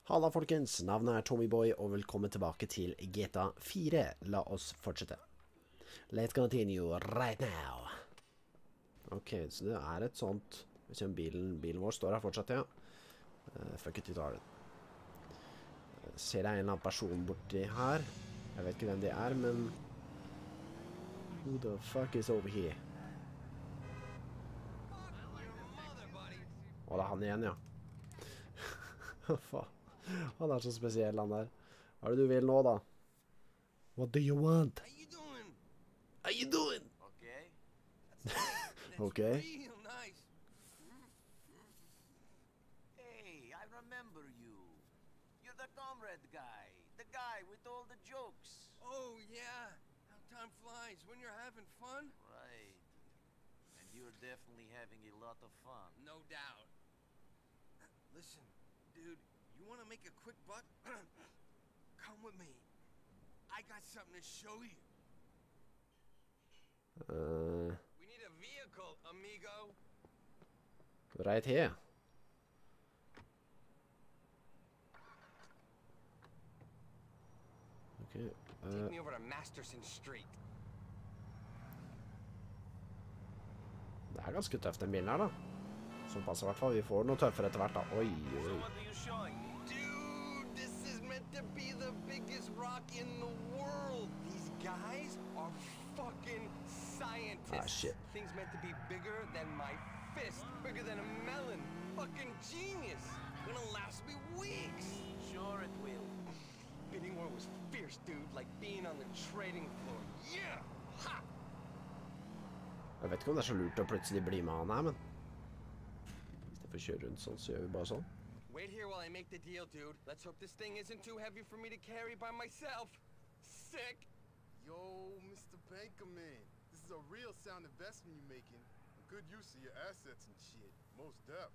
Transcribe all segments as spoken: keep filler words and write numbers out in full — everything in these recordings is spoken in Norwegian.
Halla folkens, navnet er Tommyboy og velkommen tilbake til G T A fire. La oss fortsette. Let's continue right now. Ok, så det er et sånt... Vi ser om bilen, bilen vår står her fortsatt, ja. Uh, fuck it, vi tar den. Uh, ser jeg en eller annen person borti her? Jeg vet ikke hvem det er, men... Who the fuck is over here? Å, det er han igjen, ja. Faen. Han er så spesiell, han der. Hva er det du vil nå, da? What do you want? How you doing? How you doing? Okay. That's Okay. real nice. Hey, I remember you. You're the comrade guy. The guy with all the jokes. Oh, yeah. How time flies when you're having fun. Right. And you're definitely having a lot of fun. No doubt. Listen, dude, you want to make a quick buck? Come with me. I got something to show you. Uh, We need a vehicle, amigo. right here. Okay. Uh, Take me over to Masterson Street. det er ganske tøft den bilen her, da. Som passer i hvert fall. Vi får noe tøffere etter hvert, da. Oi, So oi. what are you showing me? Dude, this is meant to be the biggest rock in the world. These guys are fucking scientists. Ah, shit. Things meant to be bigger than my fist, bigger than a melon. Fucking genius. Gonna last me weeks. Sure it will. Bidding war was fierce, dude, like being on the trading floor. Yeah! Ha! Jeg vet ikke om det er så lurt å plutselig bli med han her, men... Hvis jeg får kjøre rundt sånn, så gjør vi bare sånn. Wait here while I make the deal, dude. Let's hope this thing isn't too heavy for me to carry by myself. Sick. Yo, Mister Bankerman, this is a real sound investment you're making. A good use of your assets and shit. Most def.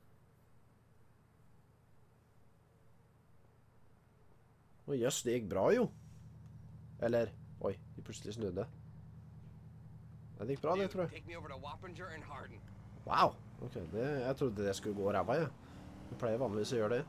Å, jøss, det gikk bra, jo. Eller, oi, de plutselig snudde. Det gikk bra, det, tror jeg. Take me over to Wappinger and Hardin. Wow, ok, det, jeg trodde det skulle gå ræva, ja. Jeg pleier vanligvis å gjøre det.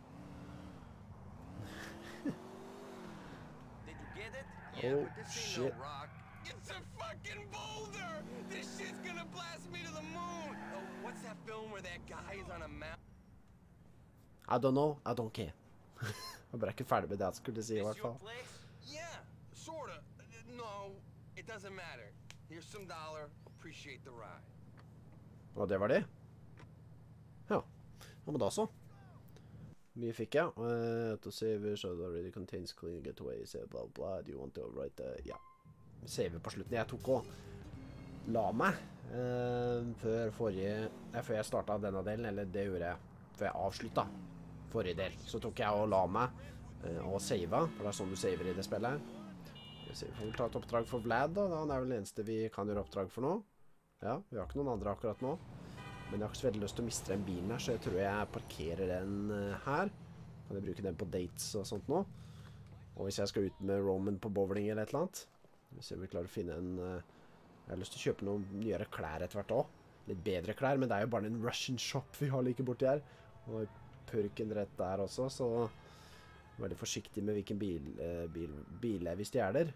Did you get it? Yeah, Oh, but this ain't shit. no rock. It's a fucking boulder! This shit's gonna blast me to the moon! Oh, what's that film where that guy is on a mount? I don't know, I don't care. Jeg ble ikke ferdig med det jeg skulle si, i This hvert your fall. place? Yeah, sorta. Uh, No, it doesn't matter. Here's some dollar. Appreciate the ride. Og det var det. Ja, ja men da så. Mye fikk jeg. Uh, to save so it already contains clean getaway, say blah blah, do you want to write the... Ja, save på slutten. Jeg tok og la meg uh, før forrige... Nei, før jeg startet denne delen, eller det gjorde jeg før jeg avsluttet forrige del. Så tok jeg og la meg uh, og save, for det er sånn du saver i det spillet her. Vi får vel ta et oppdrag for Vlad da, han er vel det eneste vi kan gjøre oppdrag for nå. Ja, vi har ikke noen andre akkurat nå. Men jeg har ikke så veldig lyst til å miste den bilen her, så jeg tror jeg parkerer den uh, her. Kan jeg bruke den på dates og sånt nå. Og hvis jeg skal ut med Roman på bowling eller et eller annet. Vi ser om vi klarer å finne en... Uh, jeg har lyst til å kjøpe noen nyere klær etter hvert også. Litt bedre klær, men det er jo bare en Russian shop vi har like borti her. Og purken rett der også, så... Veldig forsiktig med hvilken bil, uh, bil, bil vi stjeler.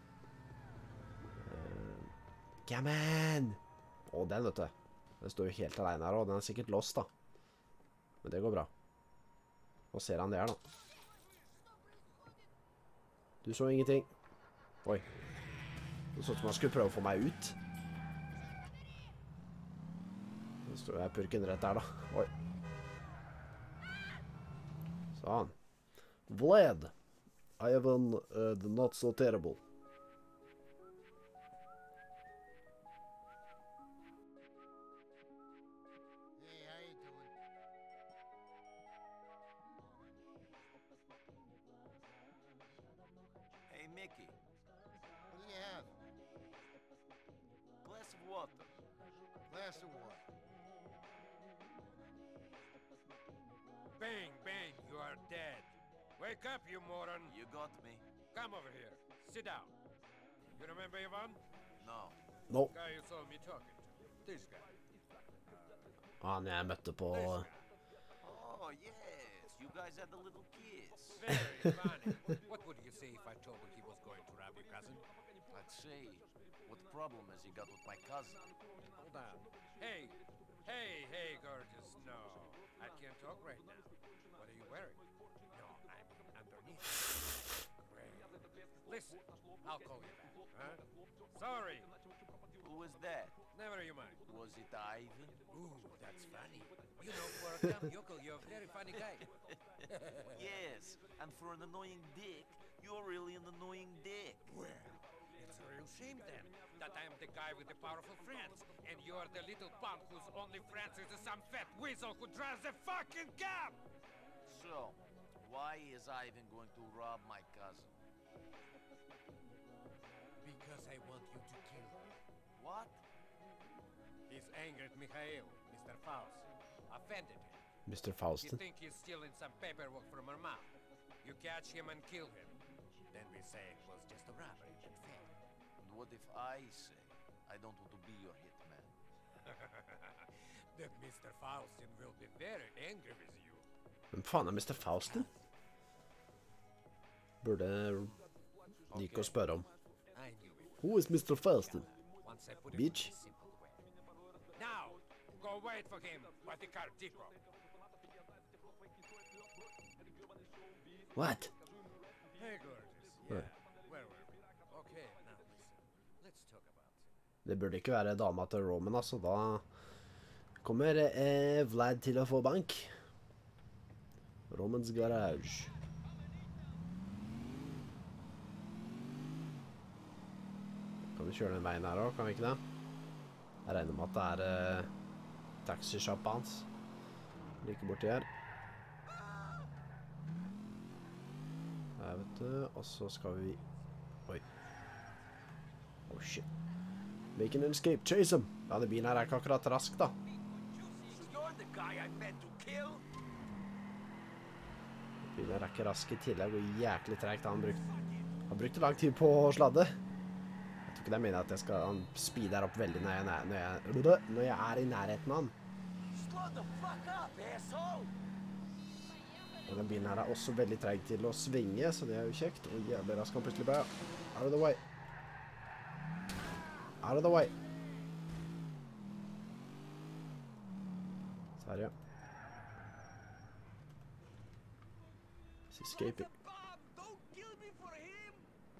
Uh, Gammon! Å, den vet du. Den står jo helt alene her, og den er sikkert lost da. Men det går bra. Nå ser han det her da. Du så ingenting. Oi. Det så ut som han skulle prøve å få meg ut. Nå står jeg purken rett der da. Oi. Sånn. Vlad, I have an uh, not so terrible. Hey, how you doing? Hey, Mickey. What do you have? Glass of water. Glass of water. Bang, bang, you are dead. Wake up, you moron. You got me? Come over here. Sit down. You remember Ivan? No. Nå, Guy you saw me talking to. This guy. han jeg møtte på... Oh, yes. you guys had a little kiss. Very funny. What would you say if I told you he was going to rob your cousin? I'd say, what problem has he got with my cousin? Hold on. Hey, hey, hey, gorgeous. No, I can't talk right now. What are you wearing? No, I'm underneath. Great. Listen, I'll call you back, huh? Sorry. Who was that? Never you mind. Was it Ivan? Ooh, that's funny. You know, for a camp yokel, you're a very funny guy. Yes, and for an annoying dick, you're really an annoying dick. Well, it's a real shame then that I'm the guy with the powerful friends, and you're the little punk whose only friends is some fat weasel who drives the fucking cab! So, why is Ivan going to rob my cousin? Because I want you to kill him. What? He's angry at Mikhail, Mister Faust. Offended him. Mister You Faustin. think he's stealing some paperwork from her mom. You catch him and kill him. Then we say it was just a robbery and fair. And what if I say I don't want to be your hitman? Then Mister Faustin will be very angry with you. Hvem faen er Mister Faustin? Burde like å spørre om. I knew it. Who is Mister Faustin? Once I put it Bitch. in a simple way. Now, go wait for him by the car depot. What? Hey, gorgeous. Yeah. Yeah. Where were we? Okay, now listen. Let's talk about it. Det burde ikke være dama til Roman, altså. Da kommer eh, Vlad til å få bank. Romans garage. Kan vi kjøre den veien her også, kan vi ikke det? Jeg regner med at det er eh, taxishoppa hans. Like borti her. Der, vet du. Og så skal vi... Oi. Oh, shit. Make an escape. Chase him! Ja, den bilen her er ikke akkurat rask, da. You're the guy I meant to kill? Bilen her er ikke rask i tillegg, og jæklig tregt. Han brukt, han brukte lang tid på å sladde. Jeg tror ikke det mener at jeg skal... Han speeder opp veldig når jeg, når jeg, når jeg er i nærheten av han. Slow the fuck up, asshole! Og den bilen her er også veldig treg til å svinge, så det er jo kjekt. Og jævlig rask han plutselig bare. Out of the way. Out of the way. Sverige. He's escaping. Bob, don't kill me for him!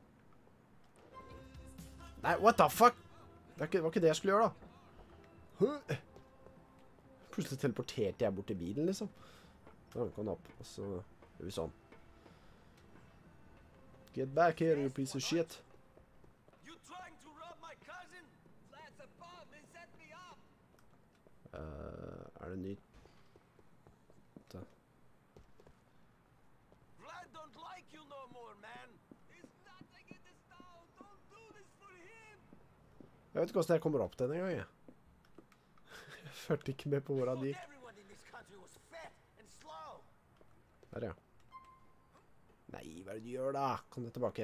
Nei, what the fuck? Det, er ikke, det var ikke det jeg skulle gjøre, da. Hø! Plutselig teleporterte jeg bort til bilen, liksom. Da kom den opp, og så gjør vi sånn. Get back here, you piece of shit. You trying to rob my cousin? That's a bomb, they set me up! Uh, er det nytt? Da. Vlad don't like you no more, man! There's nothing in this town! Don't do this for him! Jeg vet ikke hvordan jeg kommer opp denne gangen, jeg. Jeg følte ikke med på hvor han gikk. Everyone in this country was fat and slow! Der, ja. Nei, hva er det du gjør da? Kom deg tilbake.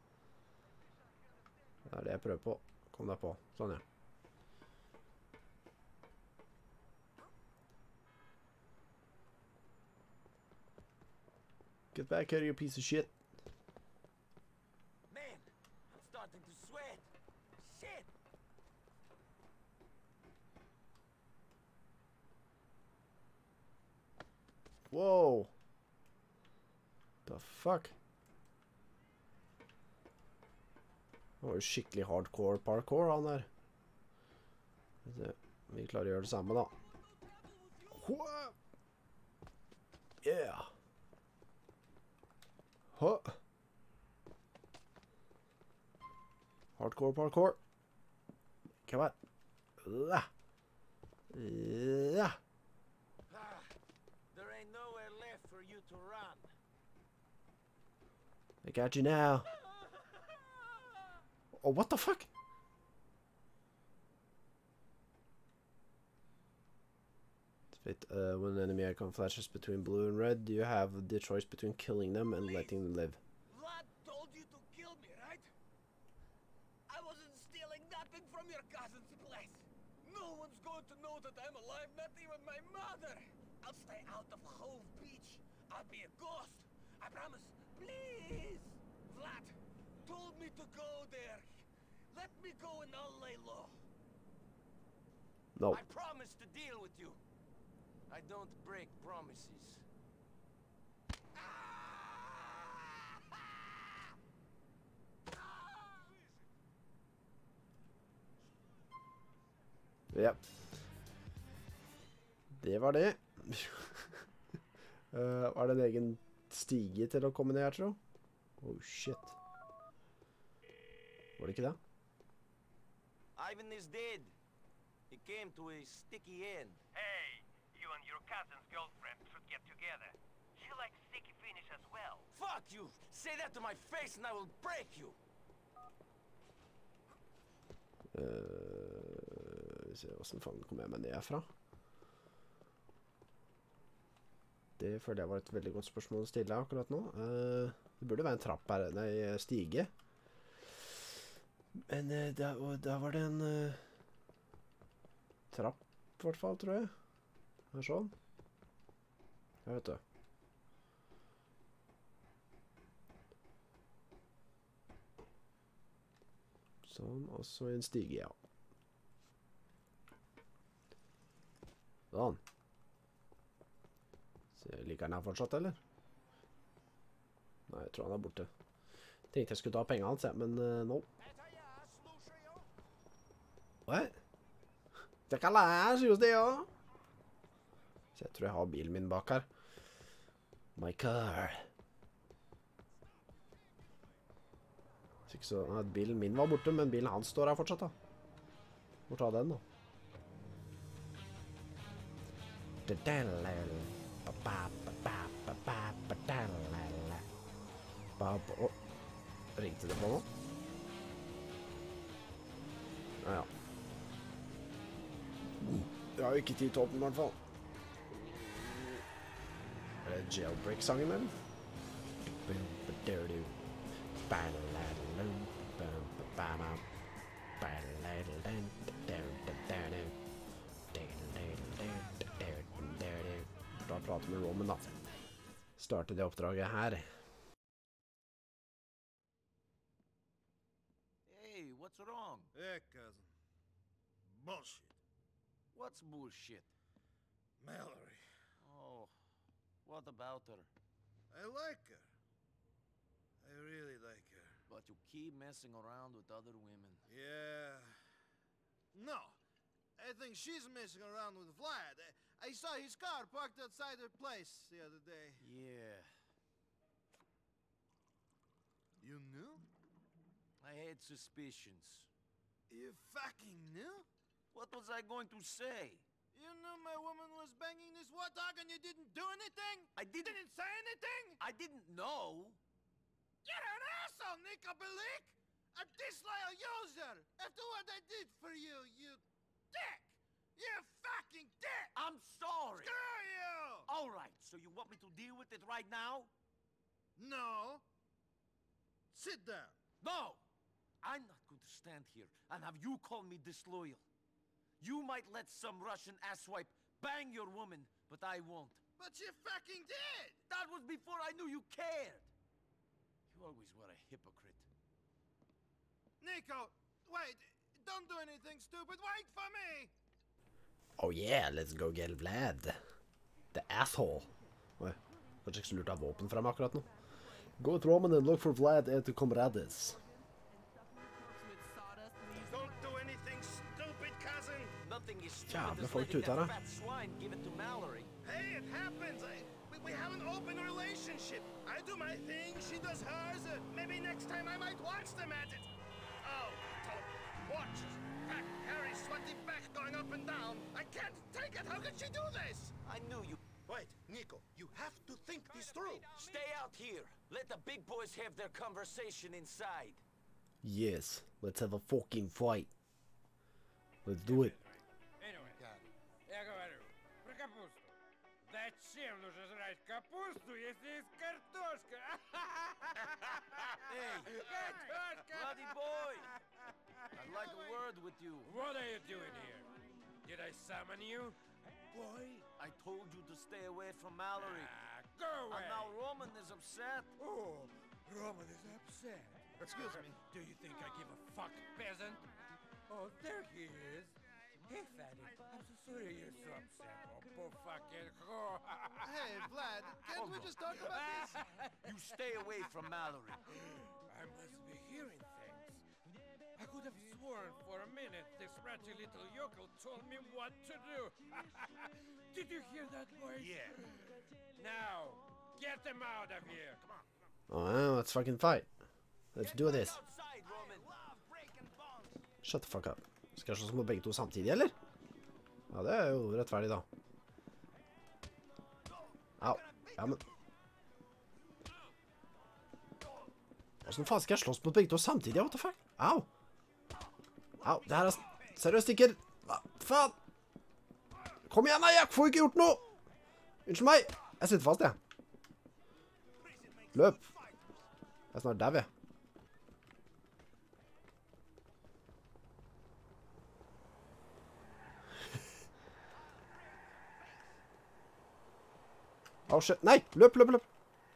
Det er det jeg prøver på. Kom deg på. Sånn, ja. Get back here, you piece of shit. Man, I'm starting to sweat! Shit! Whoa. The fuck? Det var jo skikkelig hardcore parkour, han der. Skal vi se. Vi klarer å gjøre det samme, da. Whoa. Yeah. Huh. Hardcore parkour. Come on. La. La. Ah, there ain't nowhere left for you to run. I got you now. Oh, what the fuck? Fit, uh, when an enemy icon flashes between blue and red, you have the choice between killing them and letting them live. Vlad told you to kill me, right? I wasn't stealing nothing from your cousin's place. No one's going to know that I'm alive, not even my mother. I'll stay out of Hove Beach. I'll be a ghost. I promise. Please. Vlad told me to go there. Let me go and I'll lay low. No. I promise to deal with you. I don't break promises. Ja. Det var det. uh, var det en egen stige til å komme ned her, tro? Oh, shit. Var det ikke det? Ivan is dead. He came to a sticky end. Hey, you and your cousin's girlfriend should get together. She likes sticky finish as well. Fuck you! Say that to my face and I will break you! Uh, se hvordan faen kommer jeg meg ned herfra. Det føler jeg var et veldig godt spørsmål å stille akkurat nå. Uh, det burde være en trapp her, nei, stige. Men uh, der, der var det en uh, trapp, i hvert fall, tror jeg. Her sånn. Jeg vet det. Sånn, og så en stige, ja. Sånn. Så liker han her fortsatt, eller? Nei, jeg tror han er borte. Tenkte jeg skulle ta pengene hans, ja, men uh, no. Hva? Det kan lære, synes det, ja. Så jeg tror jeg har bilen min bak her. My car. Så ikke så, nei, bilen min var borte, men bilen hans står her fortsatt, da. Må ta den, da. Å, ringte det på nå? Ja, ja. Jeg har jo ikke tid til å åpne, i hvert fall. Er det jailbreak-sangen, eller? Da prater vi med Roman, da. Starte det oppdraget her. Hey, what's wrong? Yeah, cousin. Bullshit. What's bullshit? Mallory. Oh, what about her? I like her. I really like her. But you keep messing around with other women. Yeah. No. I think she's messing around with Vlad. I, I saw his car parked outside her place the other day. Yeah, You knew? I had suspicions. You fucking knew? What was I going to say? You knew my woman was banging this warthog and you didn't do anything? I didn't- Didn't say anything? I didn't know. You're an asshole, Nico Bellic! A disloyal user! After what I did for you, you dick! You fucking dick! I'm sorry. Screw you! All right, so you want me to deal with it right now? No. Sit down. No! I'm not going to stand here and have you call me disloyal. You might let some Russian asswipe bang your woman, but I won't. But you fucking did! That was before I knew you cared. You always were a hypocrite. Nico, wait. Don't do anything stupid. Wait for me! Oh yeah, let's go get Vlad. The asshole. Oi, kanskje ikke så lurt å ha våpen frem akkurat nå. Go with Roman and look for Vlad et comrades. Don't do anything stupid, cousin! Nothing is Jävla stupid as folk letting ut her, that da. fat swine give it to Mallory. Hey, it happens. I, we, we have an open relationship. I do my thing, she does hers. Uh, maybe next time I might watch them at it. Oh, don't watch. Fat, hairy, sweaty back going up and down. I can't take it. How could she do this? I knew you. Wait, Nico, you have to think this through. Stay out here. Let the big boys have their conversation inside. Yes, let's have a fucking fight. Let's do it. Anyway, я говорю про капусту. Зачем нужно жрать капусту, если есть картошка? Hey, Картошка! bloody boy! I'd like a word with you. What are you doing here? Did I summon you? Boy, I told you to stay away from Mallory. Ah, Go away! And now Roman is upset. Oh, Roman is upset. Excuse me. Do you think I give a fuck, peasant? Oh, there he is. Hey, fatty. I'm so sorry you're so upset. Oh, poor fucking. Hey, Vlad, can't we just talk about this? You stay away from Mallory. I must be hearing things. I could have sworn for a minute this ratty little yokel told me what to do. Did you hear that voice? Yeah. Now, get them out of here. Come on. Alright, let's fucking fight. Let's do this. Outside, Roman. Shut the fuck up. Skal jeg slåss mot begge to samtidig, eller? Ja, det er jo rettferdig, da. Au. Ja, men... Hvordan faen skal jeg slåss mot begge to samtidig? What the fuck? Au. Au, det her er seriøst ikke... Hva faen? Kom igjen, da! Jeg får ikke gjort noe! Unnskyld meg! Jeg sitter fast, jeg. Løp. Jeg er snart der, jeg. Å, shit. Nei! Løp, løp, løp!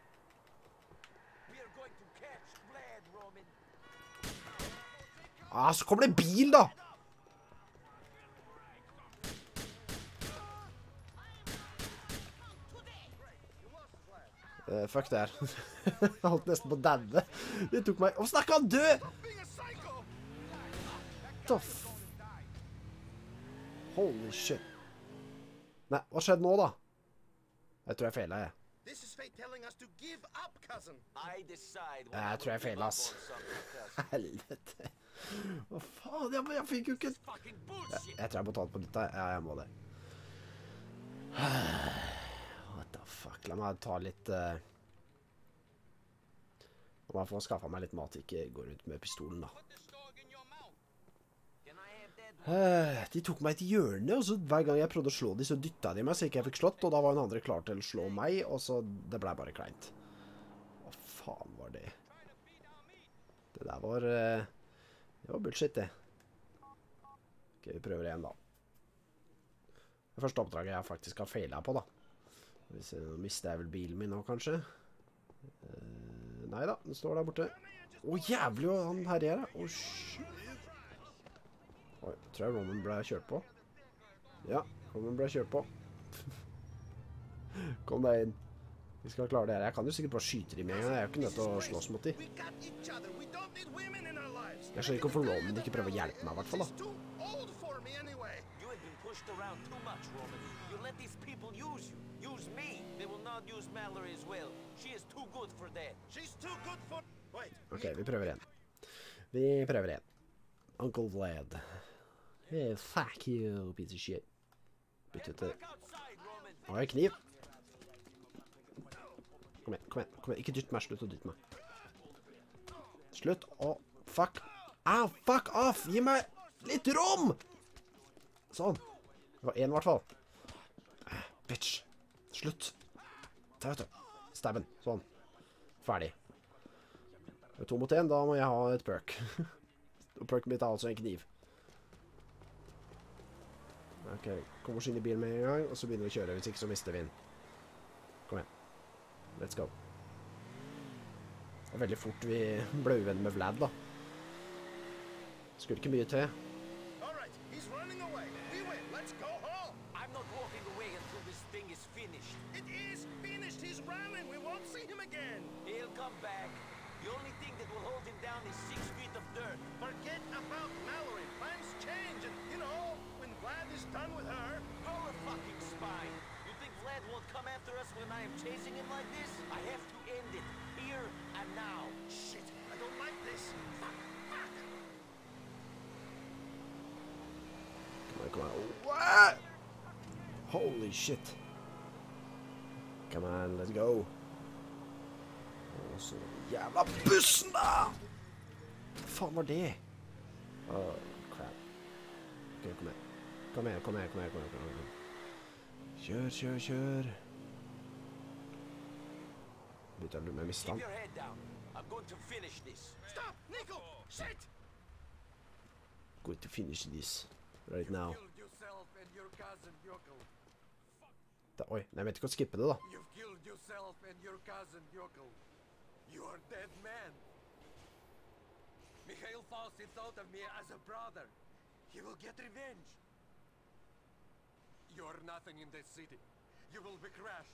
Ah, så kommer det en bil, da! Uh, fuck det her. Jeg holdt nesten på å daue. Det tok meg... Å, snakker han død? What the f... Holy shit. Nei, hva skjedde nå, da? Jeg tror jeg feilet, jeg. This is fate telling us to give up, cousin. I decide when Jeg tror jeg feilet, ass. Helvete. Hva faen? Jeg, jeg fikk jo ikke... Fucking Jeg, bullshit. jeg tror jeg må ta det på nytt. Ja, jeg må det. What the fuck? La meg ta litt... Uh... La meg få skaffe meg litt mat, ikke gå rundt med pistolen, da. Uh, de tok meg til hjørnet, og så hver gang jeg prøvde å slå de, så dyttet de meg, så ikke jeg fikk slått, og da var en andre klar til å slå meg, og så det ble bare kleint. Hva faen var det? Det der var... Uh... Det var bullshit, det. Ok, vi prøver igjen, da. Det første oppdraget jeg faktisk har feilet på, da. Hvis jeg, nå mister jeg vel bilen min nå, kanskje? Uh, nei da, den står der borte. Å, jævlig, han herjer, da. Å, shit. Oi, tror jeg Roman ble kjørt på. Ja, Roman ble kjørt på. Kom deg inn. Vi skal klare det her. Jeg kan jo sikkert bare skyte dem med en gang. Jeg er jo ikke nødt til å slåss mot dem. Jeg skjønner ikke hvorfor Roman ikke prøver å hjelpe meg, i hvert fall, da. You have been pushed around too much, Roman. You let these people use you. Use me. They will not use Mallory as well. She is too good for that. She's too good for... Wait. Ok, vi prøver igjen. Vi prøver igjen. Uncle Vlad. Hey, fuck you, piece of shit. Bytte til... Å, jeg har kniv. Kom igjen, kom igjen, kom igjen. Ikke dytt meg, slutt å dytte meg. Slutt å... Fuck. Au, fuck off! Gi meg litt rom! Sånn. Det var en i hvert fall. Bitch. Slutt. Der, vet du. Stabben. Sånn. Ferdig. Det er to mot en, da må jeg ha et perk. Og perken mitt er altså en kniv. Ok, kom oss inn i bilen med en gang, og så begynner vi å kjøre, hvis ikke så mister vi den. Kom igjen. Let's go. Det er veldig fort vi ble uvenn med Vlad, da. Skulle ikke mye til. All right, he's running away. We win. Let's go home. I'm not walking away until this thing is finished. It is finished. He's running. We won't see him again. He'll come back. The only thing that will hold him down is six feet of dirt. Forget about Mallory. Plans change, and you know, when Vlad is done with her. Hold a fucking spine. You think Vlad won't come after us when I am chasing him like this? I have to end it. Here and now. Shit, I don't like this. Fuck, fuck. Come on, come on. What? Holy shit. Come on, let's go. Og så jævla bussen, da! Hva faen var det? Åh, crap. Ok, kom her. Kom her, kom her, kom her, kom her, kom her. Kjør, kjør, kjør. Bytter du med misstand? Keep your head down. I'm going to finish this. Stop, Nico. Shit. Going to finish this right now. Killed yourself and your cousin Yokel. skippe. Oi, nei, jeg vet ikke å skippe det da. You've killed yourself and your cousin, Yoko. You are dead man. Mikhail Fawcett thought of me as a brother. He will get revenge. You are nothing in this city. You will be crushed.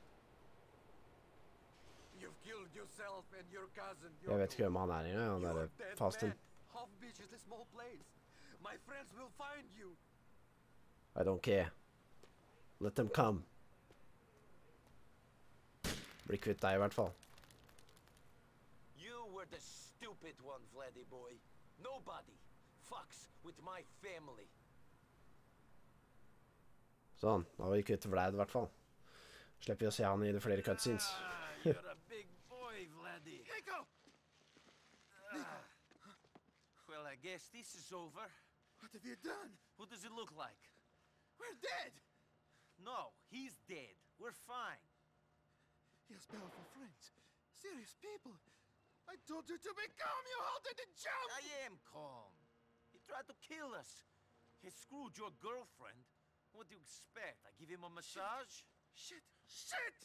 You've killed yourself and your cousin, Yoko. Jeg vet ikke hvem han er engang, han You are der dead fasten. man. Half Beach is a small place. My friends will find you. I don't care. Let them come. Bli kvitt deg i hvert fall. You were the stupid one, Vladdy boy. Nobody fucks with my family. Sånn, da var vi kvitt Vlad i hvert fall. Slipper vi å se han i det flere cutscenes. Ah, you're a big boy, Vladdy. Nico! Ah. Well, I guess this is over. What have you done? Who does it look like? We're dead! No, he's dead. We're fine. He has powerful friends. Serious people. I told you to be calm, you halted the jump! I am calm. He tried to kill us. He screwed your girlfriend. What do you expect? I give him a massage? Shit! Shit!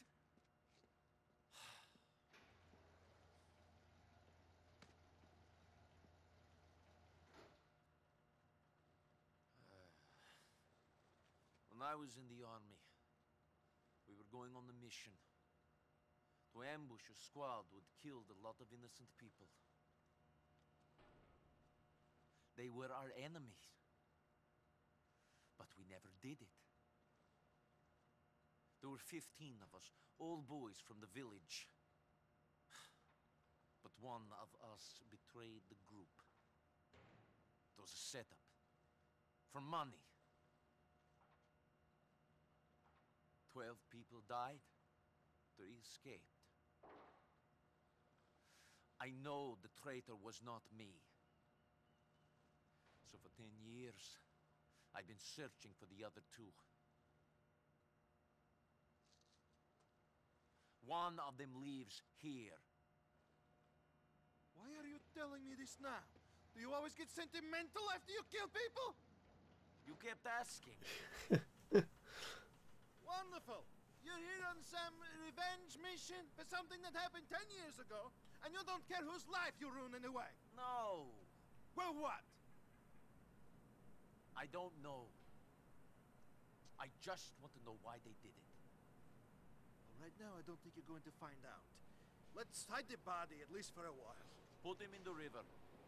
When I was in the army, we were going on a mission to ambush a squad who'd killed a lot of innocent people. They were our enemies. But we never did it. There were fifteen of us, all boys from the village. But one of us betrayed the group. It was a setup. For money. Twelve people died. Three escaped. I know the traitor was not me. So for ten years, I've been searching for the other two. One of them lives here. Why are you telling me this now? Do you always get sentimental after you kill people? You kept asking. Wonderful! You're here on some revenge mission for something that happened ten years ago, and you don't care whose life you ruin anyway. No, Well, what? I don't know. I just want to know why they did it. Well, right now, I don't think you're going to find out. Let's hide the body, at least for a while. Put him in the river.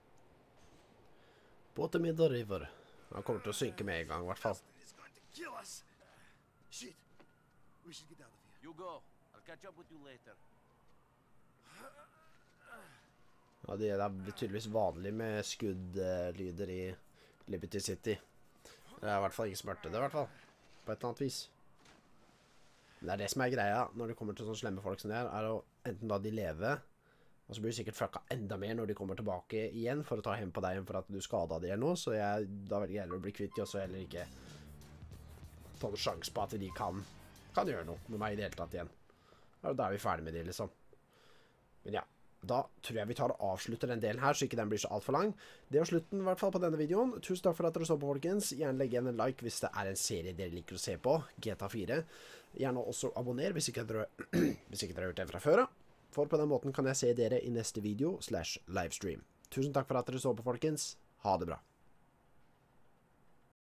Bottom in the river. Han kommer til å synke med en gang, i hvert fall. Justin is going to kill us! Shit! We should get out of here. You go. I'll catch up with you later. Ja, det er tydeligvis vanlig med skuddlyder i Liberty City. Det er i hvert fall ikke smørte det, i hvert fall. På et eller annet vis. Men det er det som er greia når det kommer til sånne slemme folk som det er, er å enten da de lever, og så blir de sikkert fucka enda mer når de kommer tilbake igjen for å ta hjem på deg igjen for at du skadet de eller noe, så jeg, da velger jeg heller å bli kvitt de, og så heller ikke ta noen sjans på at de kan, kan gjøre noe med meg i det hele tatt igjen. Og da er vi ferdig med de, liksom. Men ja, da tror jeg vi tar og avslutter den delen her, så ikke den blir så alt for lang. Det var slutten i hvert fall på denne videoen. Tusen takk for at dere så på, folkens. Gjerne legg igjen en like hvis det er en serie dere liker å se på, G T A fire. Gjerne også abonner hvis ikke dere, hvis ikke dere har gjort det fra før. For på den måten kan jeg se dere i neste video slash livestream. Tusen takk for at dere så på, folkens. Ha det bra.